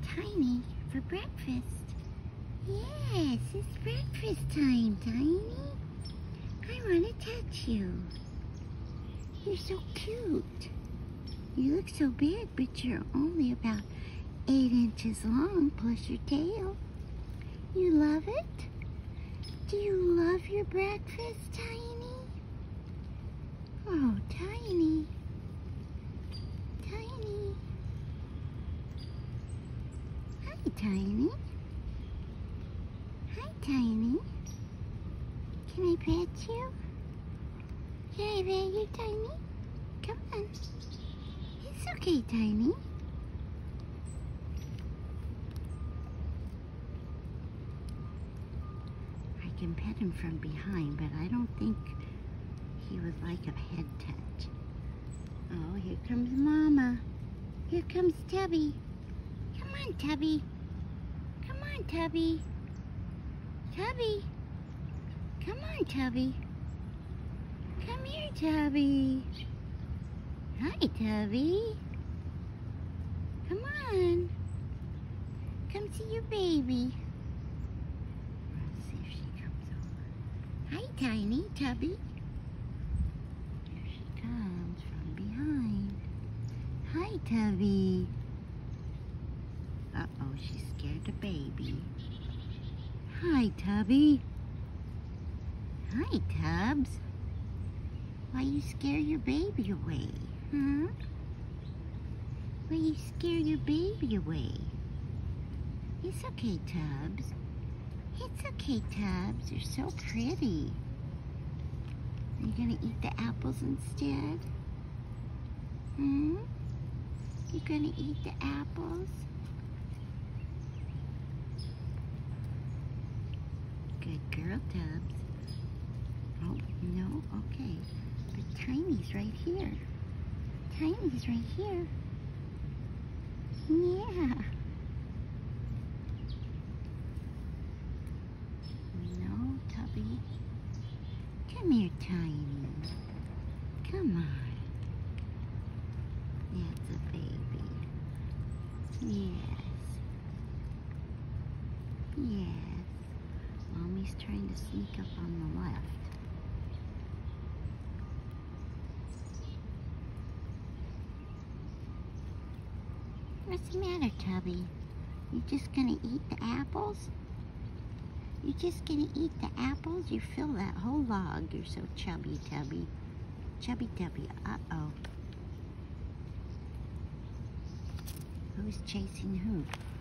Tiny for breakfast. Yes, it's breakfast time, Tiny. I want to touch you. You're so cute. You look so big, but you're only about 8 inches long, plus your tail. You love it? Do you love your breakfast, Tiny? Oh, Tiny. Tiny. Hi, Tiny. Hi, Tiny. Can I pet you? Can I pet you, Tiny? Come on. It's okay, Tiny. I can pet him from behind, but I don't think he would like a head touch. Oh, here comes Mama. Here comes Tubby. Come on, Tubby. Come on, Tubby. Tubby. Come on, Tubby. Come here, Tubby. Hi, Tubby. Come on. Come see your baby. Let's see if she comes over. Hi, Tiny. Tubby. Here she comes from behind. Hi, Tubby. Uh-oh, she scared the baby. Hi, Tubby. Hi, Tubbs. Why you scare your baby away, huh? Why you scare your baby away? It's okay, Tubbs. It's okay, Tubbs. You're so pretty. Are you gonna eat the apples instead? Hmm? You gonna eat the apples? Good girl, Tubbs. Oh, no? Okay. But Tiny's right here. Tiny's right here. Yeah. No, Tubby. Come here, Tiny. Come on. That's a baby. Yes. Yes. Mommy's trying to sneak up on the left. What's the matter, Tubby? You just gonna eat the apples? You just gonna eat the apples? You fill that whole log. You're so chubby, Tubby. Chubby Tubby. Uh-oh. Who's chasing who?